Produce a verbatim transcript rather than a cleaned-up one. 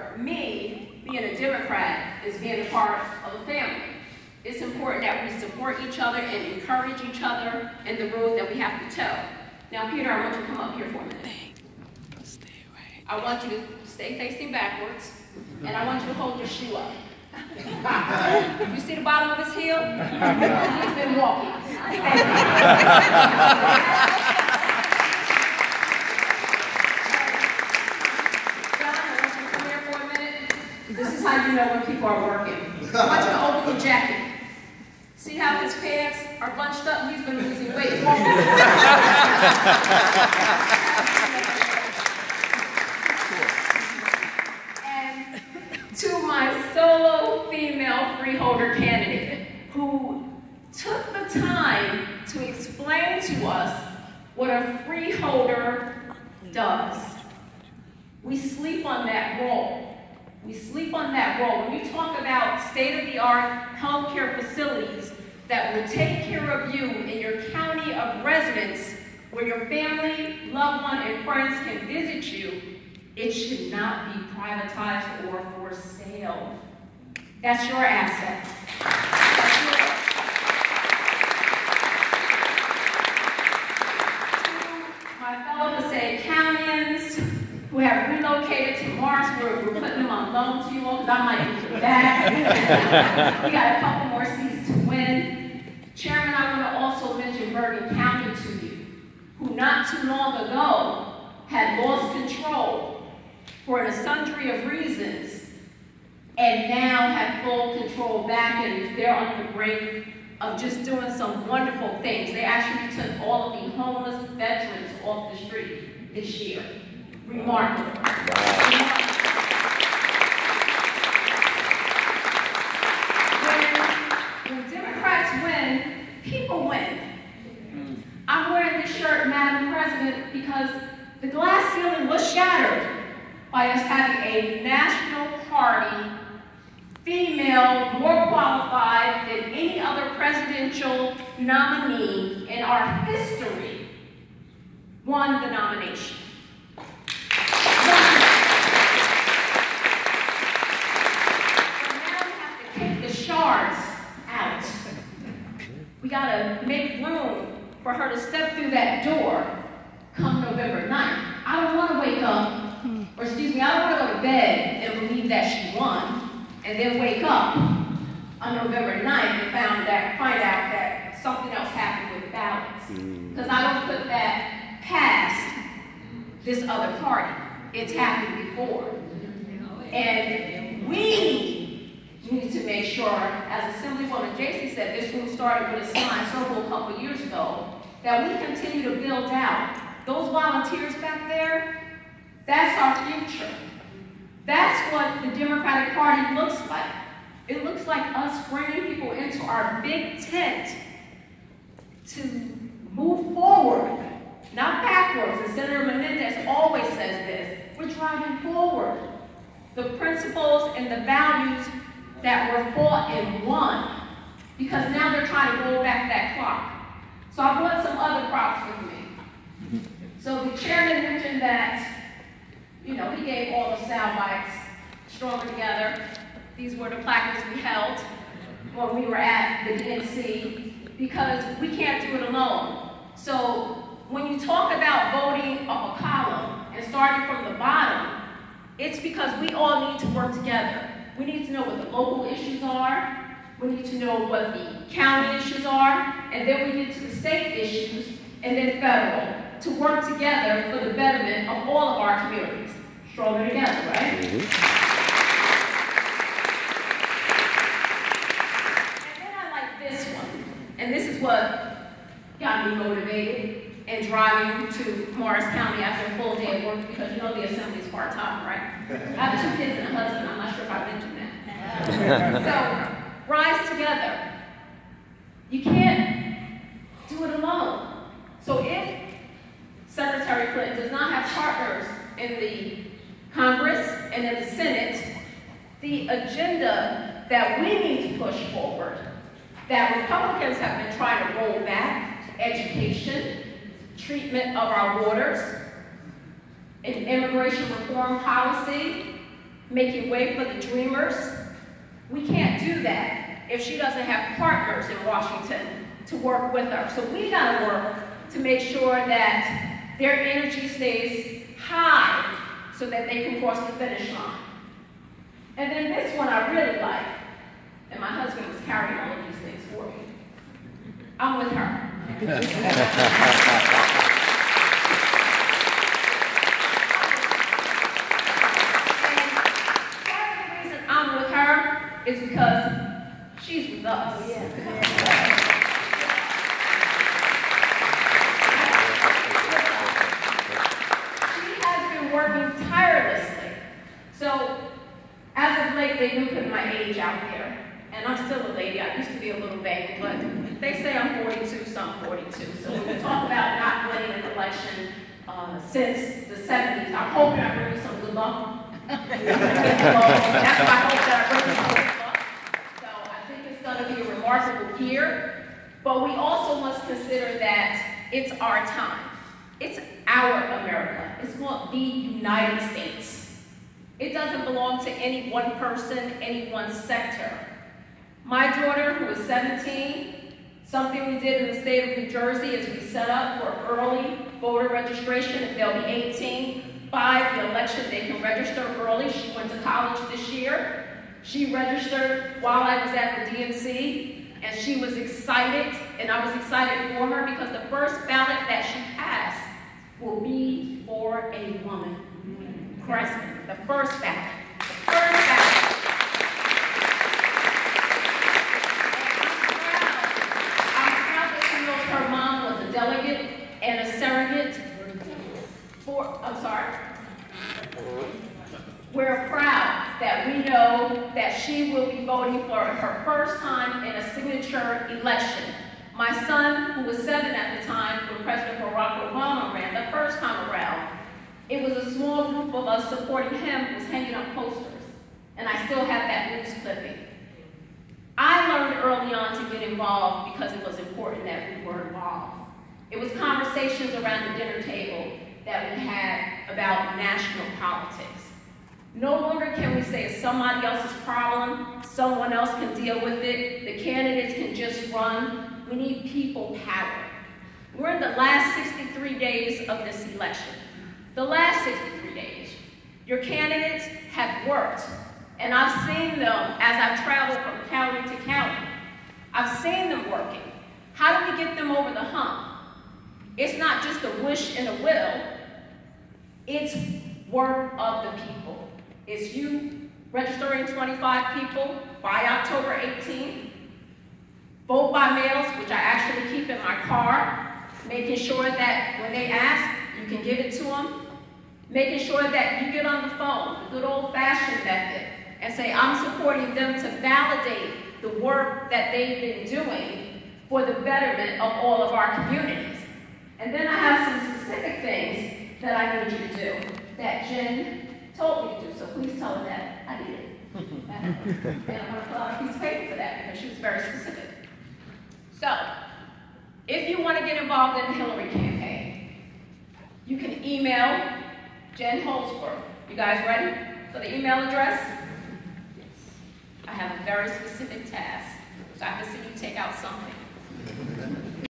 for me, being a Democrat is being a part of a family. It's important that we support each other and encourage each other in the road that we have to toe. Now, Peter, I want you to come up here for a minute. I want you to stay facing backwards, and I want you to hold your shoe up. You see the bottom of his heel? He's been walking. This is how you know when people are working. I want you to open your jacket. See how his pants are bunched up? He's been losing weight. And to my solo female freeholder candidate who took the time to explain to us what a freeholder does. We sleep on that role. We sleep on that role. When you talk about state-of-the-art healthcare facilities that will take care of you in your county of residence, where your family, loved one, and friends can visit you, it should not be privatized or for sale. That's your asset. That's yours. To my fellow Passaic Countyans who have relocated to Mars, we're, we're putting them on loan to you all, because I might get you back. We got a couple more seats to win. Chairman, I want to also mention Bergen County to you, who not too long ago had lost control for a sundry of reasons, and now have full control back, and they're on the brink of just doing some wonderful things. They actually took all of the homeless veterans off the street this year. Remarkable. Wow. When, when Democrats win, people win. I'm wearing this shirt, Madam President, because the glass ceiling was shattered by us having a national party female more qualified than any other presidential nominee in our history won the nomination. Out. We gotta make room for her to step through that door come November ninth. I don't want to wake up, or excuse me, I don't want to go to bed and believe that she won, and then wake up on November ninth and found that, find out that something else happened with ballots. Because I don't put that past this other party. It's happened before. And we need to make sure, as Assemblywoman J C said, this room started with a sign circle a couple of years ago, that we continue to build out. Those volunteers back there, that's our future. That's what the Democratic Party looks like. It looks like us bringing people into our big tent to move forward, not backwards. And Senator Menendez always says this. We're driving forward. The principles and the values that were fought and won, because now they're trying to roll back that clock. So I brought some other props with me. So the chairman mentioned that, you know, he gave all the sound bites, Stronger Together. These were the placards we held when we were at the D N C, because we can't do it alone. So when you talk about voting up a column and starting from the bottom, it's because we all need to work together. We need to know what the local issues are, we need to know what the county issues are, and then we get to the state issues, and then federal, to work together for the betterment of all of our communities. Stronger together, right? Mm-hmm. And then I like this one, and this is what got me motivated in driving to Morris County after a full day of work, because you know the assembly is part-time, right? I have two kids and a husband. I'm not sure if I mentioned that. So, rise together. You can't do it alone. So if Secretary Clinton does not have partners in the Congress and in the Senate, the agenda that we need to push forward, that Republicans have been trying to roll back, education, treatment of our waters, an immigration reform policy, making way for the dreamers. We can't do that if she doesn't have partners in Washington to work with her. So we gotta work to make sure that their energy stays high so that they can cross the finish line. And then this one I really like, and my husband was carrying all of these things for me. I'm with her. And part of the reason I'm with her is because she's with us. Oh, yeah. She has been working tirelessly. So, as of late, they've been putting my age out there. And I'm still a lady. I used to be a little vague, but they say I'm forty-two, so I'm forty-two. So we can talk about not winning an election uh, since the seventies. I'm hoping I bring you some good luck. That's my hope, that I bring you some good luck. So I think it's going to be a remarkable year. But we also must consider that it's our time. It's our America. It's called the United States. It doesn't belong to any one person, any one sector. My daughter, who is seventeen, something we did in the state of New Jersey is we set up for early voter registration. If they'll be eighteen, by the election they can register early. She went to college this year. She registered while I was at the D N C, and she was excited, and I was excited for her because the first ballot that she passed will be for a woman. President, the first ballot, the first ballot. Her mom was a delegate and a surrogate for, I'm sorry. We're proud that we know that she will be voting for her first time in a signature election. My son, who was seven at the time when President Barack Obama ran the first time around, it was a small group of us supporting him who was hanging up posters. And I still have that news clipping. I learned early on to get involved because it was important that we were involved. It was conversations around the dinner table that we had about national politics. No longer can we say it's somebody else's problem, someone else can deal with it, the candidates can just run. We need people power. We're in the last sixty-three days of this election. The last sixty-three days. Your candidates have worked. And I've seen them as I've traveled from county to county. I've seen them working. How do we get them over the hump? It's not just a wish and a will. It's work of the people. It's you registering twenty-five people by October eighteenth. Vote by mails, which I actually keep in my car, making sure that when they ask, you can give it to them. Making sure that you get on the phone, the good old-fashioned method, and say, I'm supporting them to validate the work that they've been doing for the betterment of all of our communities. And then I have some specific things that I need you to do that Jen told me to do, so please tell her that I did it. And I'm going to fill out a piece of paper for that because she was very specific. So, if you want to get involved in the Hillary campaign, you can email Jen Holdsworth. You guys ready for the email address? I have a very specific task, so I can see you take out something.